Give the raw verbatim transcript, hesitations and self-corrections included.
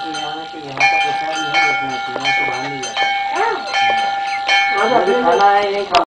यहाँ है कि यहाँ का प्रसाद नहीं रखना चाहिए, यहाँ से बाहर नहीं जाता। खाना है नहीं